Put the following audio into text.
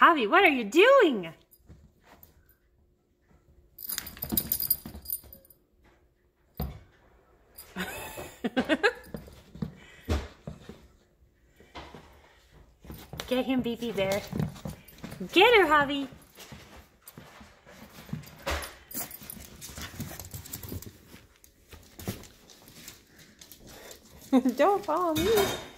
Javi, what are you doing? Get him, baby bear. Get her, Javi. Don't follow me.